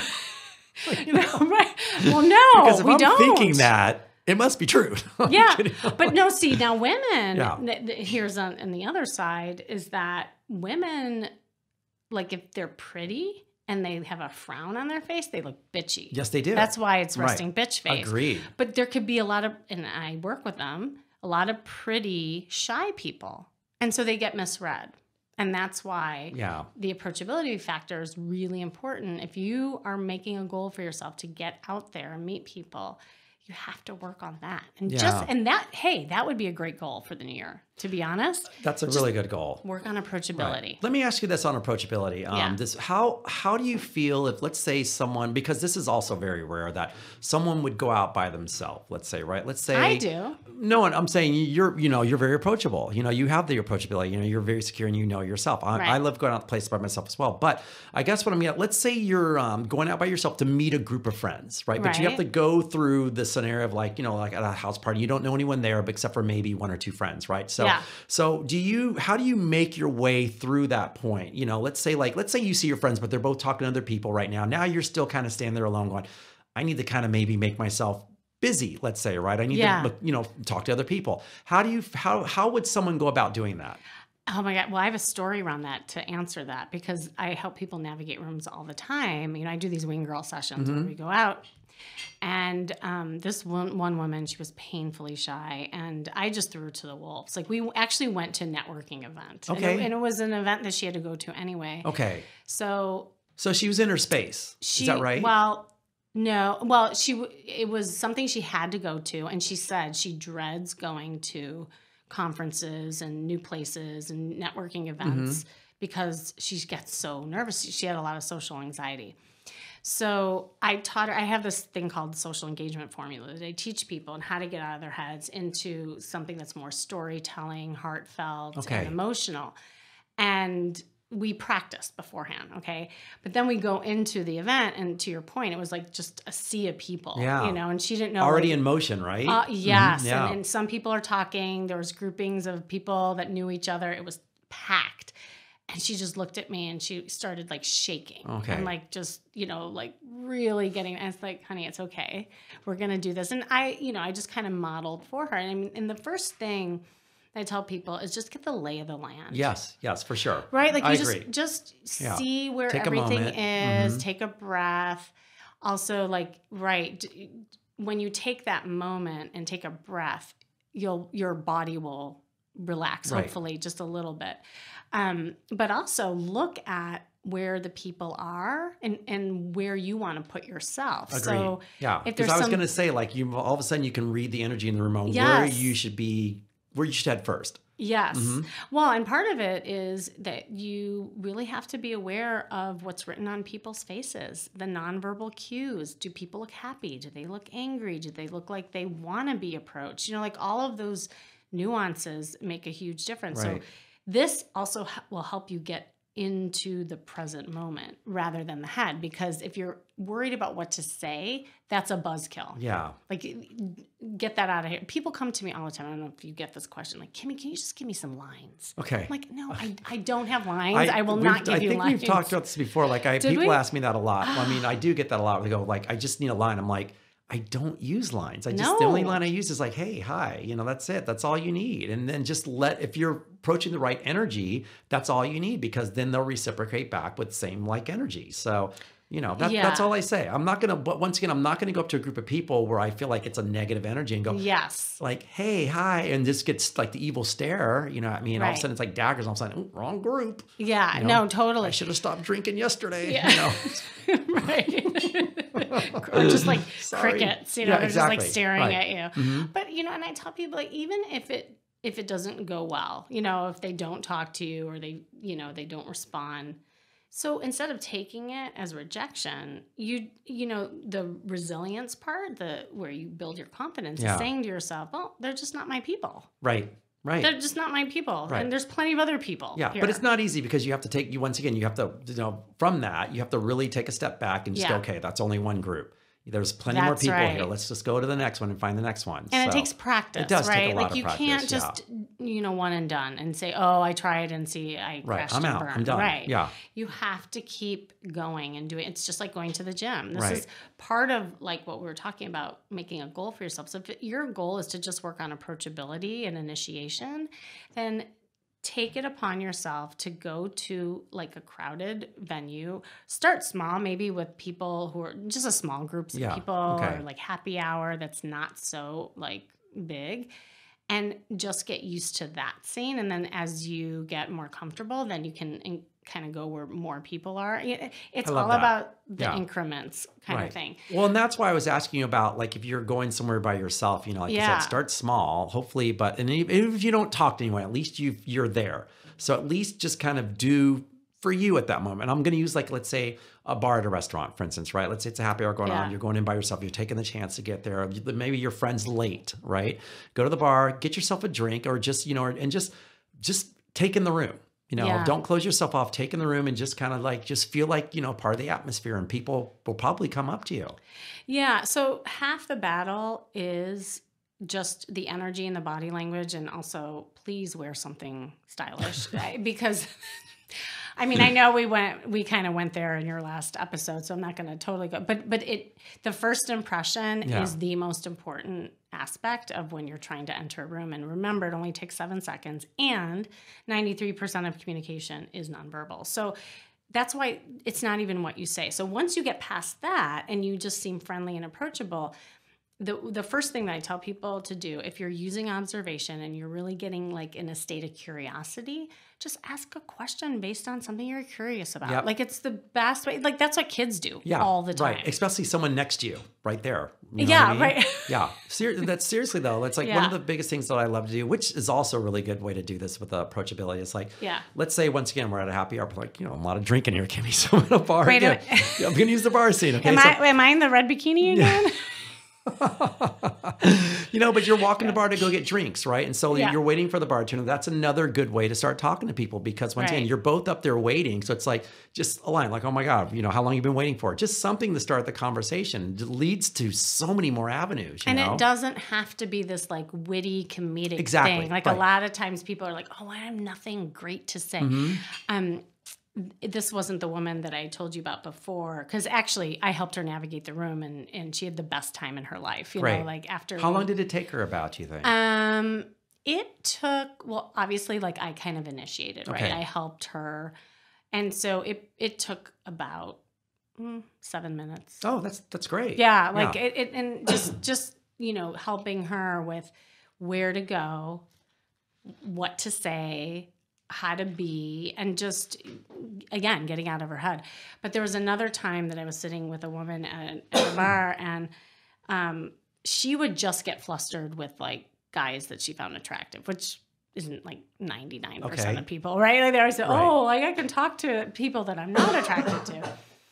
You know, right? Well, no, Because if we I'm don't. thinking that, it must be true. I'm Yeah, kidding. but no, see now women, Yeah. th- th- here's on, on the other side is that women, like if they're pretty and they have a frown on their face, they look bitchy. Yes, they do. That's why it's Right. resting bitch face. Agreed. But there could be a lot of, and I work with them, a lot of pretty shy people. And so they get misread. And that's why Yeah. the approachability factor is really important. If you are making a goal for yourself to get out there and meet people, you have to work on that. And Yeah. just and that, hey, that would be a great goal for the new year, to be honest. That's a really good goal. Work on approachability. Right. Let me ask you this on approachability. Um, Yeah. This how how do you feel if, let's say, someone, because this is also very rare, that someone would go out by themselves. Let's say, right? Let's say I do. No, I'm saying you're you know you're very approachable. You know you have the approachability. You know you're very secure and you know yourself. I, Right. I love going out to places by myself as well. But I guess what I'm getting, let's say you're um, going out by yourself to meet a group of friends, right? But you have Right. to go through the scenario of like you know like at a house party, you don't know anyone there except for maybe one or two friends, right? So Yeah. so do you, how do you make your way through that point? You know, let's say like, let's say you see your friends, but they're both talking to other people right now. Now you're still kind of standing there alone going, I need to kind of maybe make myself busy, let's say, right? I need Yeah. to, look, you know, talk to other people. How do you, how, how would someone go about doing that? Oh my God. Well, I have a story around that to answer that because I help people navigate rooms all the time. You know, I do these wing girl sessions Mm-hmm. where we go out. And um, this one, one woman, she was painfully shy, and I just threw her to the wolves. Like we actually went to a networking event, Okay. and, it, and it was an event that she had to go to anyway. Okay. So So she was in her space. she, Is that right? Well, no, well, she w- it was something she had to go to, and she said she dreads going to conferences and new places and networking events Mm-hmm. because she gets so nervous. She had a lot of social anxiety. So I taught her, I have this thing called the social engagement formula that I teach people on how to get out of their heads into something that's more storytelling, heartfelt, Okay. and emotional. And we practiced beforehand, okay? But then we go into the event, and to your point, it was like just a sea of people, Yeah. you know, and she didn't know. Already like, in motion, right? uh, yes, Mhm, yeah. and, and some people are talking. There was groupings of people that knew each other. It was packed. And she just looked at me and she started like shaking. Okay. And like just, you know, like really getting, and it's like, honey, it's okay. We're going to do this. And I, you know, I just kind of modeled for her. And I mean, and the first thing I tell people is just get the lay of the land. Yes, yes, for sure. Right? Like you I just, agree. just Yeah. see where Take a everything moment. is, Mhm. take a breath. Also like, right. d- When you take that moment and take a breath, you'll, your body will relax, Right. hopefully just a little bit. Um, but also look at where the people are and, and where you want to put yourself. Agreed. So yeah. if Because there's I was some, going to say, like, you all of a sudden you can read the energy in the room on where Yes. you should be, where you should head first. Yes. Mm-hmm. Well, and part of it is that you really have to be aware of what's written on people's faces, the nonverbal cues. Do people look happy? Do they look angry? Do they look like they want to be approached? You know, like all of those nuances make a huge difference. Right. So this also h- will help you get into the present moment rather than the head, because if you're worried about what to say, that's a buzzkill. Yeah. Like, get that out of here. People come to me all the time. I don't know if you get this question, like, Kimmy, can you just give me some lines? Okay. I'm like, no, I, I don't have lines. I, will we've- not give I you think lines. we've talked about this before. Like, I Did people we? ask me that a lot. I mean, I do get that a lot. They go like, I just need a line. I'm like, I don't use lines. I just, the only No. line I use is like, hey, hi, you know, that's it. That's all you need. And then just let, if you're approaching the right energy, that's all you need, because then they'll reciprocate back with same like energy. So, you know, that, Yeah. that's all I say. I'm not going to, but once again, I'm not going to go up to a group of people where I feel like it's a negative energy and go, Yes. like, hey, hi. And this gets like the evil stare, you know what I mean? All of a Right. sudden it's like daggers. All of a sudden, oh, wrong group. Yeah. You know, no, totally. I should have stopped drinking yesterday. Yeah. You know? Right. Or just like Sorry. crickets, you know, Yeah, they're just like exactly. staring Right. at you. Mhm. But, you know, and I tell people, like, even if it, if it doesn't go well, you know, if they don't talk to you or they, you know, they don't respond. So instead of taking it as rejection, you, you know, the resilience part, the, where you build your confidence Yeah. is saying to yourself, well, they're just not my people. Right. Right. They're just not my people. Right. And there's plenty of other people. Yeah, here. but it's not easy, because you have to take, you once again, you have to, you know, from that, you have to really take a step back and just Yeah. go, okay, that's only one group. There's plenty more That's people right. here. Let's just go to the next one and find the next one. And So, it takes practice, It does right? take a lot like of you practice, can't just, you know, one and done and say, oh, I tried and see, I Right, crashed I'm and out. burned. I'm done. Right. Yeah. You have to keep going and doing. It's just like going to the gym. This Right. is part of like what we were talking about, making a goal for yourself. So if your goal is to just work on approachability and initiation, then take it upon yourself to go to like a crowded venue. Start small, maybe with people who are just a small groups of Yeah, people, okay. or like happy hour that's not so like big, and just get used to that scene. And then as you get more comfortable, then you can in, kind of go where more people are. It- It's I love all that. about the Yeah. increments kind Right. of thing. Well, and that's why I was asking you about, like, if you're going somewhere by yourself, you know, like you Yeah. said, start small, hopefully, but, and even if you don't talk to anyone, at least you, you're there. So at least just kind of do for you at that moment. I'm going to use, like, let's say a bar at a restaurant, for instance, right? Let's say it's a happy hour going Yeah. on. You're going in by yourself. You're taking the chance to get there. Maybe your friend's late, right? Go to the bar, get yourself a drink, or just, you know, and just, just take in the room. You know, Yeah. don't close yourself off, take in the room and just kind of like, just feel like, you know, part of the atmosphere, and people will probably come up to you. Yeah. So half the battle is just the energy and the body language. And also, please wear something stylish. Because I mean, I know we went, we kind of went there in your last episode, so I'm not going to totally go, but, but it, the first impression Yeah. is the most important aspect of when you're trying to enter a room. And remember, it only takes seven seconds, and ninety-three percent of communication is nonverbal. So that's why it's not even what you say. So once you get past that and you just seem friendly and approachable, the the first thing that I tell people to do, if you're using observation and you're really getting like in a state of curiosity, just ask a question based on something you're curious about. Yep. Like, it's the best way. Like, that's what kids do Yeah, all the time. Right. Especially someone next to you, right there. You know Yeah, what I mean? right. Yeah. Ser- that's seriously though. That's like one Yeah. of the biggest things that I love to do, which is also a really good way to do this with the approachability. It's like, Yeah. let's say once again we're at a happy hour, like, you know, a lot of drinking here, Kimmy. So I'm at a bar. Wait a again. Yeah, I'm going to use the bar scene. Okay. Am So- I am I in the red bikini again? you know, but you're walking the bar to go get drinks, right? And so Yeah. you're waiting for the bartender. That's another good way to start talking to people, because once again, Right. you're both up there waiting. So it's like just a line, like, oh my God, you know, how long you been waiting for? Just something to start the conversation. It leads to so many more avenues. You And know? it doesn't have to be this like witty comedic Exactly, thing. Like right. a lot of times people are like, oh, I have nothing great to say. Mm-hmm. Um, this wasn't the woman that I told you about before, because actually I helped her navigate the room, and, and she had the best time in her life. You Great. know, like after. How long did it take her about, you think? Um, it took, well, obviously, like I kind of initiated, Okay. right? I helped her. And so it, it took about mm, seven minutes. oh, that's that's great. Yeah, like It, it, and just just you know, helping her with where to go, what to say, how to be, and just again getting out of her head. But there was another time that I was sitting with a woman at, at a bar, and um, she would just get flustered with like guys that she found attractive, which isn't like ninety-nine percent Okay. of people, right? Like they always say, Right. oh, like I can talk to people that I'm not attracted to.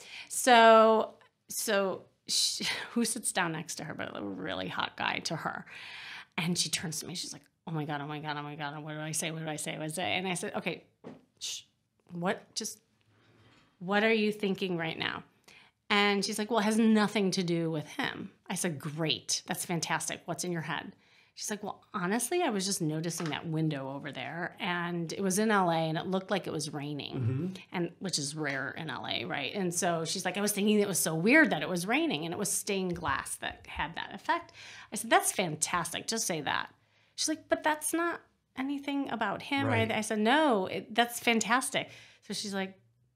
So, so she, who sits down next to her, but a really hot guy to her. And she turns to me, she's like, oh my God, oh my God, oh my God. What do I say? What do I say? What do I say? And I said, okay, shh, what, just, what are you thinking right now? And she's like, well, it has nothing to do with him. I said, great. That's fantastic. What's in your head? She's like, well, honestly, I was just noticing that window over there, and it was in L A, and it looked like it was raining, mm-hmm. and which is rare in L A, right? And so she's like, I was thinking it was so weird that it was raining, and it was stained glass that had that effect. I said, that's fantastic. Just say that. She's like, but that's not anything about him, right? right? I said, no, it, that's fantastic. So she's like,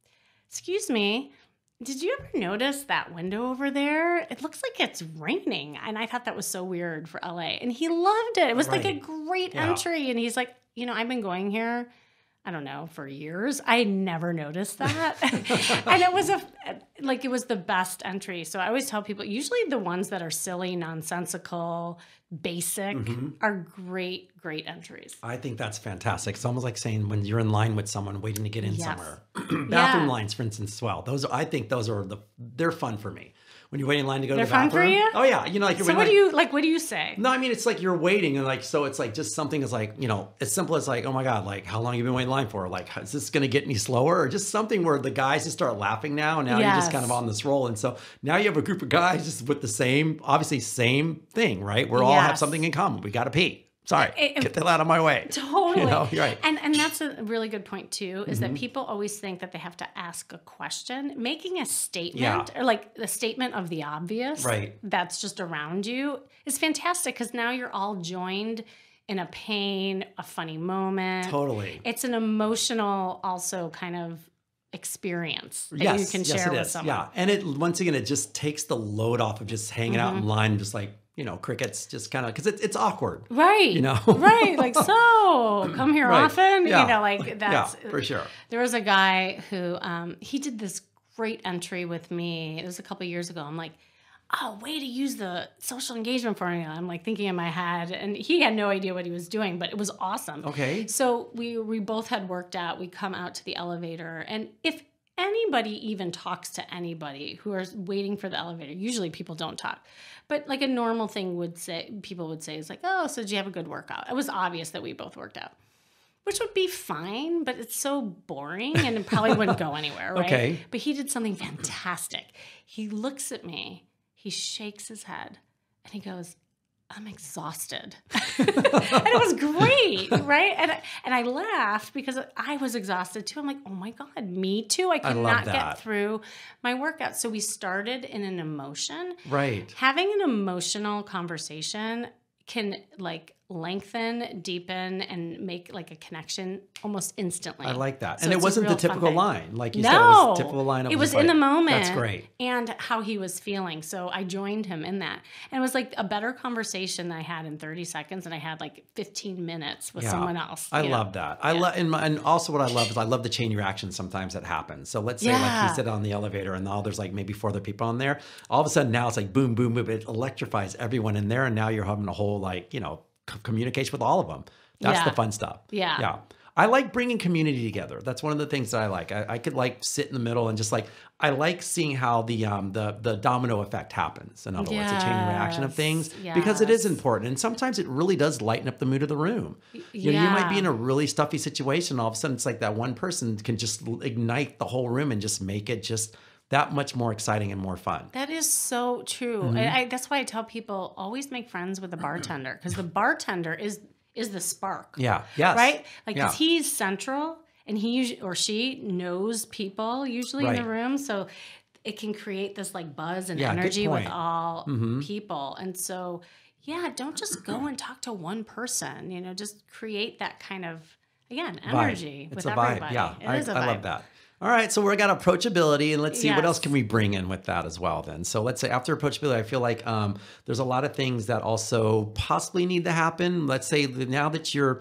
excuse me. Did you ever notice that window over there? It looks like it's raining. And I thought that was so weird for L A. And he loved it. It was right. like a great yeah. entry. And he's like, you know, I've been going here, I don't know, for years. I never noticed that. And it was a, like, it was the best entry. So I always tell people, usually the ones that are silly, nonsensical, basic mm-hmm. are great, great entries. I think that's fantastic. It's almost like saying when you're in line with someone waiting to get in yes. somewhere. Bathroom yeah. lines, for instance, as well. Those, I think those are the, they're fun for me. When you're waiting in line to go They're to the bathroom. They're fun for you? Oh yeah. You know, like you're So waiting, what like, do you, like, what do you say? No, I mean, it's like you're waiting and like, so it's like just something is like, you know, as simple as like, oh my God, like how long have you been waiting in line for? Like, is this going to get any slower? Or just something where the guys just start laughing now and now yes. you're just kind of on this roll. And so now you have a group of guys just with the same, obviously same thing, right? We all yes. have something in common. We got to pee. Sorry, it, get the hell out of my way. Totally. You know, you're right. And and that's a really good point too, is mm-hmm. that people always think that they have to ask a question. Making a statement yeah. or like the statement of the obvious right. that's just around you is fantastic because now you're all joined in a pain, a funny moment. Totally. It's an emotional also kind of experience that yes, you can yes, share it with is. someone. Yeah. And it once again, it just takes the load off of just hanging mm-hmm. out in line, just like, you know, crickets, just kind of, because it, it's awkward. Right. You know? Right. Like, so come here right. often. Yeah. You know, like that's. Yeah, for sure. There was a guy who, um, he did this great entry with me. It was a couple of years ago. I'm like, oh, way to use the social engagement formula. I'm like thinking in my head, and he had no idea what he was doing, but it was awesome. Okay. So we, we both had worked out. We come out to the elevator, and if anybody even talks to anybody who are waiting for the elevator, usually people don't talk. But like a normal thing would say, people would say is like, oh, so did you have a good workout? It was obvious that we both worked out, which would be fine, but it's so boring and it probably wouldn't go anywhere, right? Okay. But he did something fantastic. He looks at me, he shakes his head, and he goes, I'm exhausted. And it was great, right? And I, and I laughed because I was exhausted too. I'm like, oh my God, me too. I could I not that. get through my workout. So we started in an emotion. Right. Having an emotional conversation can like lengthen, deepen, and make like a connection almost instantly. I like that. So and it wasn't the the typical line. Like you no, said, it was the typical line. Of it was like, in the moment. That's great. And how he was feeling. So I joined him in that. And it was like a better conversation that I had in thirty seconds, and I had like fifteen minutes with yeah. someone else. I know? love that. I yeah. love, and, and also what I love is I love the chain reaction sometimes that happens. So let's say yeah. like he said on the elevator and now there's like maybe four other people on there. All of a sudden now it's like boom, boom, boom. It electrifies everyone in there. And now you're having a whole like, you know, communication with all of them. That's yeah. the fun stuff. Yeah. Yeah. I like bringing community together. That's one of the things that I like. I, I could like sit in the middle and just like, I like seeing how the um the the domino effect happens. In other yes. words, the chain reaction of things, yes. because it is important. And sometimes it really does lighten up the mood of the room. You yeah. know, you might be in a really stuffy situation. All of a sudden it's like that one person can just ignite the whole room and just make it just that much more exciting and more fun. That is so true. Mm-hmm. And I, that's why I tell people always make friends with the bartender, because the bartender is is the spark. Yeah. Yes. Right? Like, yeah. cause he's central and he or she knows people usually right. in the room. So it can create this like buzz and yeah, energy with all mm-hmm. people. And so, yeah, don't just go and talk to one person, you know, just create that kind of, again, energy vibe. with It's a everybody. vibe. Yeah. It I, is a I vibe. love that. All right, so we got approachability, and let's see yes. what else can we bring in with that as well then. So let's say after approachability, I feel like um, there's a lot of things that also possibly need to happen. Let's say that now that you're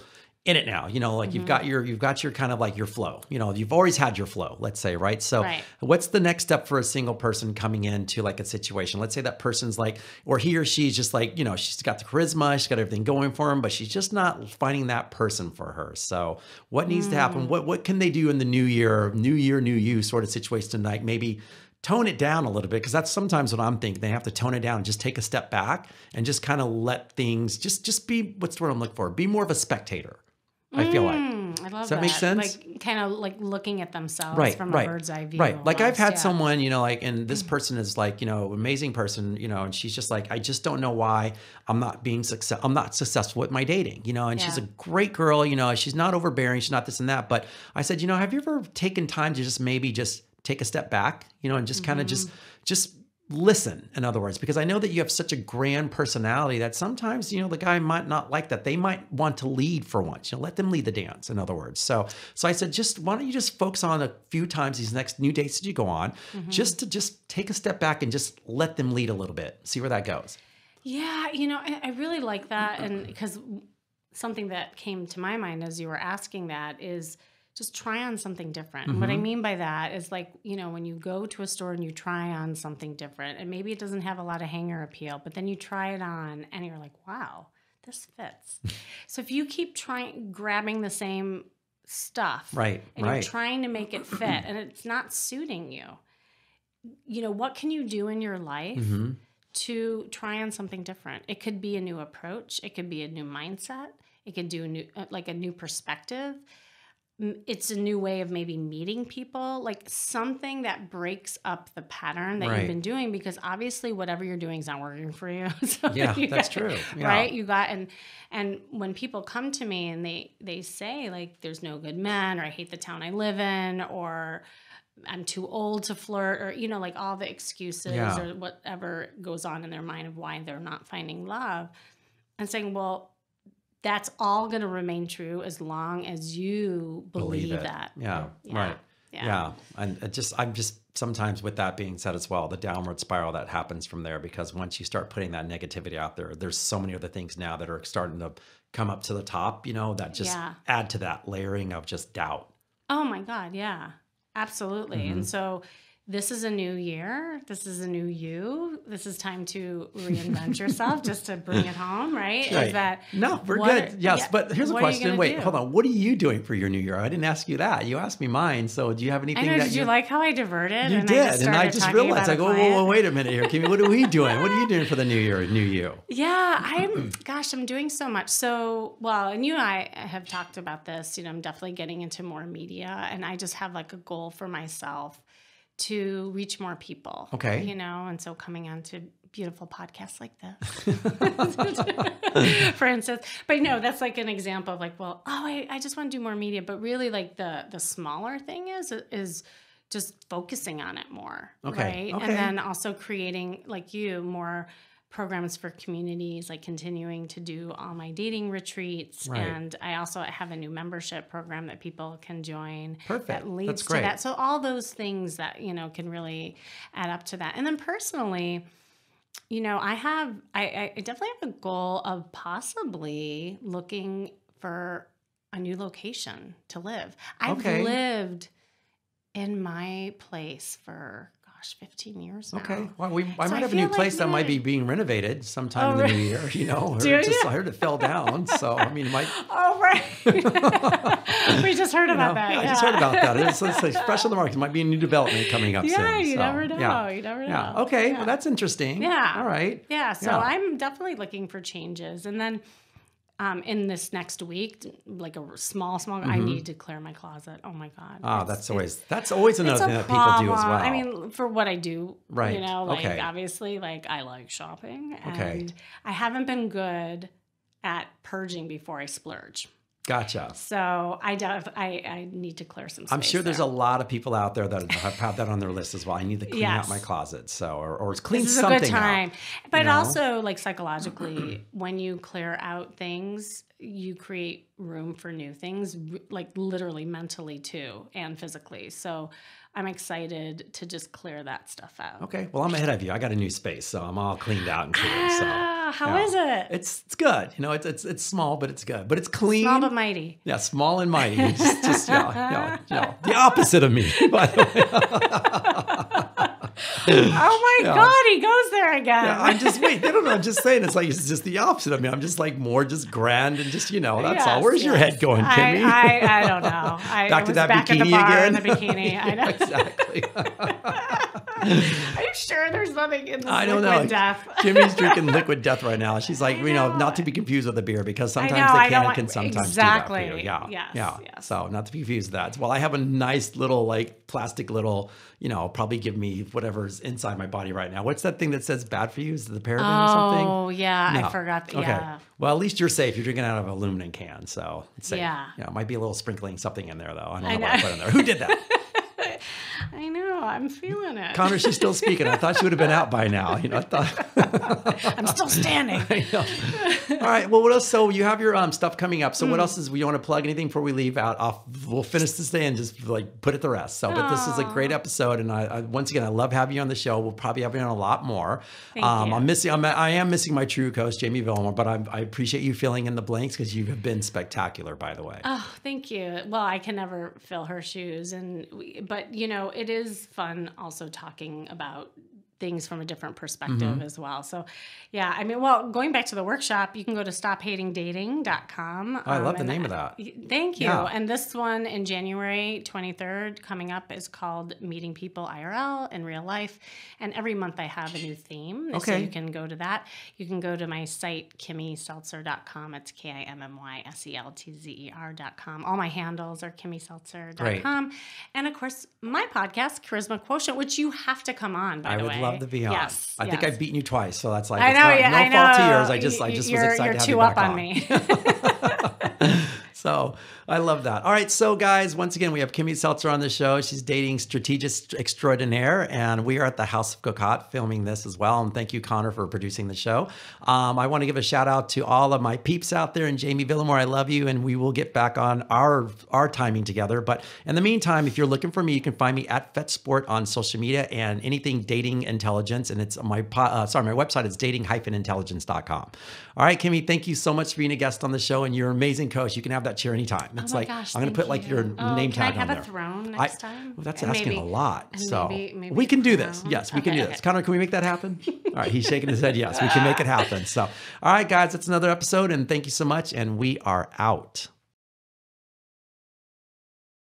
in it now, you know, like mm-hmm. you've got your, you've got your kind of like your flow, you know, you've always had your flow, let's say, right? So right. what's the next step for a single person coming into like a situation? Let's say that person's like, or he or she's just like, you know, she's got the charisma, she's got everything going for him, but she's just not finding that person for her. So what needs mm. to happen? What, what can they do in the new year, new year, new you sort of situation to like maybe tone it down a little bit? Because that's sometimes what I'm thinking. They have to tone it down and just take a step back and just kind of let things just, just be, what's the word I'm looking for? Be more of a spectator. I feel like. Mm, I love Does that, that make sense? Like kind of like looking at themselves right, from right, a bird's eye view. Right. Like almost. I've had yeah. someone, you know, like, and this person is like, you know, amazing person, you know, and she's just like, I just don't know why I'm not being success. I'm not successful with my dating, you know, and yeah. she's a great girl, you know, she's not overbearing. She's not this and that. But I said, you know, have you ever taken time to just maybe just take a step back, you know, and just kind of mm-hmm. just, just listen, in other words, because I know that you have such a grand personality that sometimes, you know, the guy might not like that. They might want to lead for once, you know, let them lead the dance, in other words. So, so I said, just, why don't you just focus on a few times these next new dates that you go on, mm-hmm. just to just take a step back and just let them lead a little bit, see where that goes. Yeah. You know, I, I really like that. And because something that came to my mind as you were asking that is, just try on something different. Mm-hmm. What I mean by that is like, you know, when you go to a store and you try on something different and maybe it doesn't have a lot of hanger appeal, but then you try it on and you're like, wow, this fits. So if you keep trying, grabbing the same stuff right, and right. you're trying to make it fit and it's not suiting you, you know, what can you do in your life mm-hmm. to try on something different? It could be a new approach. It could be a new mindset. It could do a new, like a new perspective. It's a new way of maybe meeting people, like something that breaks up the pattern that right. you've been doing, because obviously whatever you're doing is not working for you. So yeah, you that's got, true. Yeah. Right. You got, and, and when people come to me and they, they say like, there's no good men, or I hate the town I live in, or I'm too old to flirt, or, you know, like all the excuses yeah. or whatever goes on in their mind of why they're not finding love, and saying, well, that's all going to remain true as long as you believe, believe that. Yeah, yeah. right. Yeah. yeah. And it just, I'm just sometimes with that being said as well, the downward spiral that happens from there, because once you start putting that negativity out there, there's so many other things now that are starting to come up to the top, you know, that just yeah. add to that layering of just doubt. Oh my God. Yeah, absolutely. Mm-hmm. And so this is a new year. This is a new you. This is time to reinvent yourself, just to bring it home, right? right. Is that no, we're good. Are, yes, yeah, but here's a question. Wait, do? hold on. What are you doing for your new year? I didn't ask you that. You asked me mine. So do you have anything? I know. That did you you like how I diverted? You and did, I just and I just realized. I go, whoa, whoa, wait a minute here, Kimmy. What are we doing? What are you doing for the new year, new you? Yeah, I'm. Gosh, I'm doing so much. So, well, and you and I have talked about this. You know, I'm definitely getting into more media, and I just have like a goal for myself to reach more people. Okay. You know, and so coming on to beautiful podcasts like this, for instance. But no, that's like an example of like, well, oh, I, I just want to do more media. But really like the the smaller thing is, is just focusing on it more. Okay. Right. Okay. And then also creating, like you, more programs for communities, like continuing to do all my dating retreats. Right. And I also have a new membership program that people can join. Perfect. That leads That's to great. that. So all those things that, you know, can really add up to that. And then personally, you know, I have, I, I definitely have a goal of possibly looking for a new location to live. I've okay. lived in my place for fifteen years now. Okay. Well, we, I so might I have a new like place maybe... that might be being renovated sometime oh, in the right. new year, you know, Do or just, you? I heard it fell down. So, I mean, it might. Oh, right. we just heard about know, that. Yeah, yeah. I just heard about that. It's, it's like fresh on the market. It might be a new development coming up yeah, soon. Yeah, you so, never know. Yeah. You never know. Yeah. Okay. Yeah. Well, that's interesting. Yeah. All right. Yeah. So yeah. I'm definitely looking for changes. And then Um, in this next week, like a small, small, mm-hmm. I need to clear my closet. Oh my God. Ah, oh, that's always, that's always another thing that people do as well. I mean, for what I do, right. you know, like okay. obviously, like I like shopping and okay. I haven't been good at purging before I splurge. Gotcha. So I, def- I I need to clear some space. I'm sure there's there. a lot of people out there that have had that on their list as well. I need to clean yes. out my closet, so or, or clean this is something a good time. out. But you know? also, like psychologically, when you clear out things, you create room for new things, like literally mentally too, and physically. So I'm excited to just clear that stuff out. Okay. Well, I'm ahead of you. I got a new space, so I'm all cleaned out and clear. So Ah, how yeah. is it? It's it's good. You know, it's it's it's small, but it's good. But it's clean. Small but mighty. Yeah, small and mighty. It's just, just yeah, yeah, yeah, the opposite of me, by the way. Oh my Yeah. God, he goes there again. Yeah, I'm just wait. No, no, no. I'm just saying it's like it's just the opposite of me. I'm just like more just grand and just you know that's Yes, all. Where's your yes. head going, Kimmy? I, I, I don't know. I Back to was that back at the bikini bar again? in the bikini. I know. Exactly. Are you sure there's nothing in this I don't liquid know. death? Kimmy's drinking liquid death right now. She's like, I you know, know. not to be confused with a beer because sometimes know, the I don't can want- can sometimes exactly. do that for you. Yeah, Yes, yeah. yes. So not to be confused with that. Well, I have a nice little like plastic little, you know, probably give me whatever's inside my body right now. What's that thing that says bad for you? Is it the paraben or something? Oh, yeah. No. I forgot. Okay. Yeah. Well, at least you're safe. You're drinking out of an aluminum can, so it's safe. Yeah. Yeah. It might be a little sprinkling something in there though. I don't know, I what I know. put in there. Who did that? I know. I'm feeling it. Connor, she's still speaking. I thought she would have been out by now. You know, I thought. I'm still standing. I know. All right. Well, what else? So you have your um, stuff coming up. So what else is, we want to plug anything before we leave out off? We'll finish this day and just like put it the rest. So, but this is a great episode. And I, I once again, I love having you on the show. We'll probably have you on a lot more. Thank um, you. I'm missing, I'm, I am missing my true coach, Jamie Villamore, but I, I appreciate you filling in the blanks because you have been spectacular, by the way. Oh, thank you. Well, I can never fill her shoes, and we, but you know, it is fun also talking about things from a different perspective Mm-hmm. as well. So, yeah, I mean, well, going back to the workshop, you can go to stop hating dating dot com. Oh, I love the and name of that. Thank you. Yeah. And this one in January twenty-third coming up is called Meeting People I R L in Real Life. And every month I have a new theme. So Okay. you can go to that. You can go to my site, kimmy seltzer dot com. It's K I M M Y S E L T Z E R dot com. All my handles are kimmy seltzer dot com. And of course, my podcast, Charisma Quotient, which you have to come on, by I the would way. love to be on. Yes. I think yes. I've beaten you twice, so that's like I it's know, not, yeah, no I fault to know. yours. I just, I just you're, was excited you're to have too you up back on on. me. So I love that. All right. So guys, once again, we have Kimmy Seltzer on the show. She's dating strategist extraordinaire, and we are at the House of Cocotte filming this as well. And thank you, Connor, for producing the show. Um, I want to give a shout out to all of my peeps out there, and Jamie Villamore, I love you. And we will get back on our, our timing together. But in the meantime, if you're looking for me, you can find me at FetSport on social media and anything dating intelligence. And it's my, po- uh, sorry, my website is dating dash intelligence dot com. All right, Kimmy, thank you so much for being a guest on the show, and you're an amazing coach. You can have that chair anytime. It's Oh my like, gosh, I'm going to thank put like you. your Oh, name can I tag on have a there. throne I- next time? well, that's And asking maybe- a lot. and So maybe- maybe we can a do this. crown. Yes, we can Okay, do this. okay. Connor, can we make that happen? All right, he's shaking his head. Yes, we can make it happen. So, all right, guys, that's another episode, and thank you so much, and we are out.